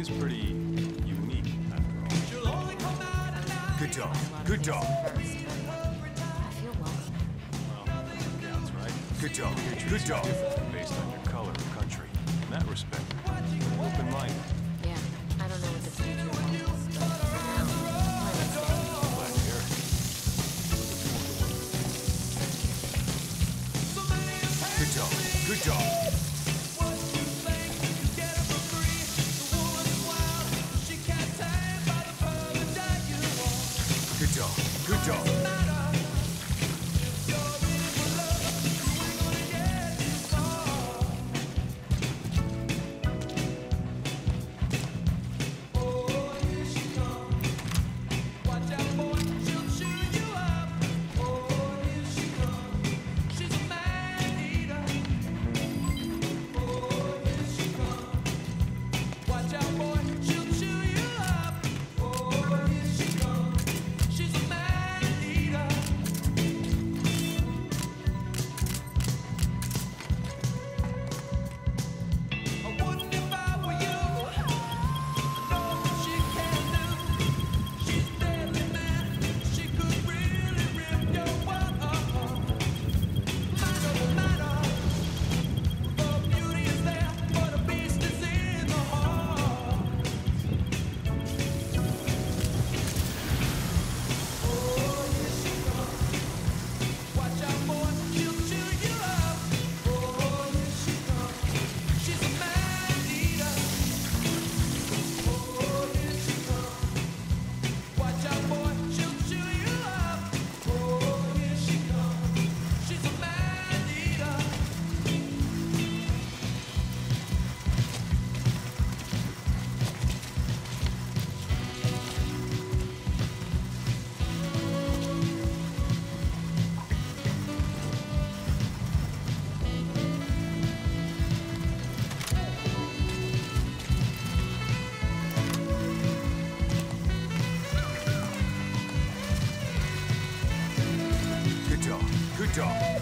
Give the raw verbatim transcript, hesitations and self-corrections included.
is pretty unique, after all. Good dog. Good dog. I feel welcome. Well, that counts, right? Good dog. You're Good treated dog. differently based on your color or country. In that respect, open-minded. Yeah, I don't know what the future holds, but for now, I'm gonna stay. Glad to hear it. Good dog. Good dog. Good dog. Good dog. Good dog.